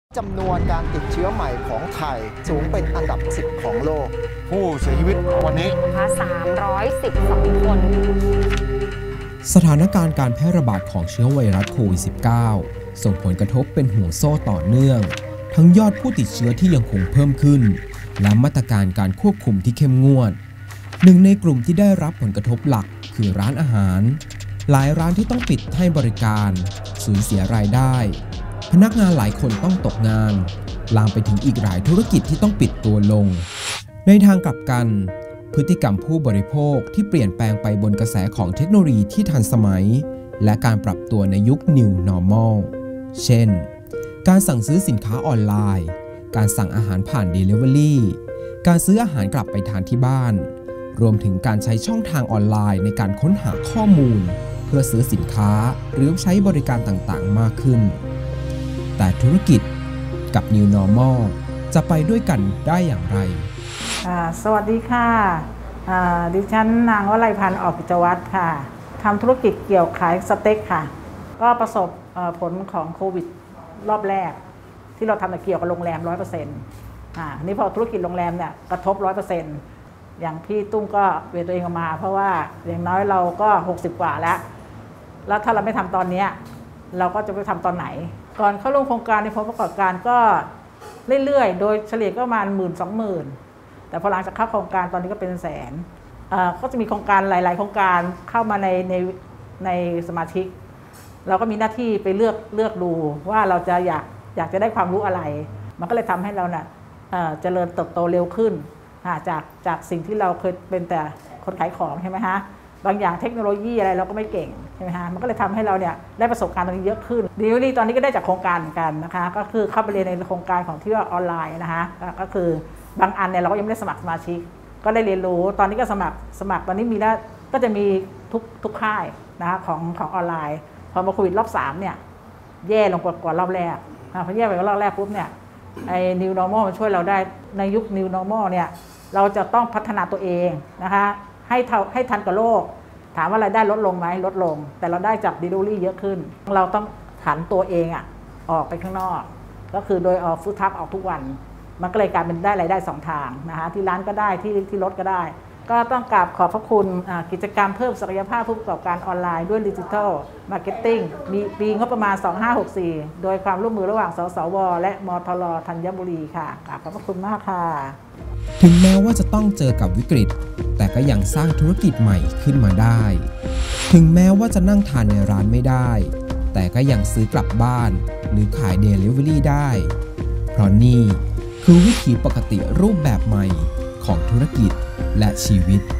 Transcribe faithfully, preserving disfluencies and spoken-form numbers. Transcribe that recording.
จำนวนการติดเชื้อใหม่ของไทยสูงเป็นอันดับสิบของโลกผู้เสียชีวิตวันนี้สามร้อยสิบสองคนสถานการณ์การแพร่ระบาดของเชื้อไวรัสโควิด สิบเก้า ส่งผลกระทบเป็นห่วงโซ่ต่อเนื่องทั้งยอดผู้ติดเชื้อที่ยังคงเพิ่มขึ้นและมาตรการการควบคุมที่เข้มงวดหนึ่งในกลุ่มที่ได้รับผลกระทบหลักคือร้านอาหารหลายร้านที่ต้องปิดให้บริการสูญเสียรายได้พนักงานหลายคนต้องตกงานลามไปถึงอีกหลายธุรกิจที่ต้องปิดตัวลงในทางกลับกันพฤติกรรมผู้บริโภคที่เปลี่ยนแปลงไปบนกระแสของเทคโนโลยีที่ทันสมัยและการปรับตัวในยุค New Normal เช่นการสั่งซื้อสินค้าออนไลน์การสั่งอาหารผ่าน Delivery การซื้ออาหารกลับไปทานที่บ้านรวมถึงการใช้ช่องทางออนไลน์ในการค้นหาข้อมูลเพื่อซื้อสินค้าหรือใช้บริการต่างๆมากขึ้นแต่ธุรกิจกับ New Normal จะไปด้วยกันได้อย่างไรสวัสดีค่ะดิฉันนางวลัยพันธ์ออกกิจวัตรค่ะทำธุรกิจเกี่ยวขายสเต็กค่ะก็ประสบผลของโควิดรอบแรกที่เราทำเกี่ยวกับโรงแรม ร้อยเปอร์เซ็นต์ อ่านี่พอธุรกิจโรงแรมเนี่ยกระทบ ร้อยเปอร์เซ็นต์ อย่างพี่ตุ้มก็เวทตัวเองออกมาเพราะว่าอย่างน้อยเราก็หกสิบกว่าแล้วแล้วถ้าเราไม่ทำตอนนี้เราก็จะไปทำตอนไหนก่อนเข้าร่วมโครงการในผลประกอบการก็เรื่อยๆโดยเฉลี่ยก็ประมาณหมื่นสองหมื่นแต่พอหลังจากเข้าโครงการตอนนี้ก็เป็นแสนก็จะมีโครงการหลายๆโครงการเข้ามาในในในสมาชิกเราก็มีหน้าที่ไปเลือกเลือกดูว่าเราจะอยากอยากจะได้ความรู้อะไรมันก็เลยทำให้เราเนี่ยเจริญเติบโตเร็วขึ้นจากจากสิ่งที่เราเคยเป็นแต่คนขายของใช่ไหมฮะบางอย่างเทคโนโลยีอะไรเราก็ไม่เก่งใช่ไหมฮะมันก็เลยทำให้เราเนี่ยได้ประสบการณ์ตรงนี้เยอะขึ้นดีลลี่ตอนนี้ก็ได้จากโครงการเหมือนกันนะคะก็คือเข้าไปเรียนในโครงการของที่ว่าออนไลน์นะคะก็คือบางอันเนี่ยเราก็ยังไม่ได้สมัครสมาชิกก็ได้เรียนรู้ตอนนี้ก็สมัครสมัครตอนนี้มีแล้วก็จะมีทุกทุกค่ายนะคะของของออนไลน์พอมาโควิดรอบสามเนี่ยแย่ลงกว่ารอบแรกพอแย่ไปกว่ารอบแรกปุ๊บเนี่ยไอ้ New Normal มันช่วยเราได้ในยุค New Normal เนี่ยเราจะต้องพัฒนาตัวเองนะคะให้เท่าให้ทันกับโลกถามว่ารายได้ลดลงไหมลดลงแต่เราได้จาก Delivery เยอะขึ้นเราต้องผันตัวเองอ่ะออกไปข้างนอกก็คือโดยออกฟู้ดทัคออกทุกวันมันก็เลยกลายเป็นได้รายได้สองทางนะคะที่ร้านก็ได้ที่ที่รถก็ได้ก็ต้องกราบขอบพระคุณกิจกรรมเพิ่มศักยภาพผู้ประกอบการออนไลน์ด้วยดิจิทัลมาร์เก็ตติ้งมีปีงบประมาณสองพันห้าร้อยหกสิบสี่โดยความร่วมมือระหว่างสสวและมทรธัญบุรีค่ะกราบขอบพระคุณมากค่ะถึงแม้ว่าจะต้องเจอกับวิกฤตแต่ก็ยังสร้างธุรกิจใหม่ขึ้นมาได้ถึงแม้ว่าจะนั่งทานในร้านไม่ได้แต่ก็ยังซื้อกลับบ้านหรือขาย Delivery ได้เพราะนี่คือวิถีปกติรูปแบบใหม่ของธุรกิจและชีวิต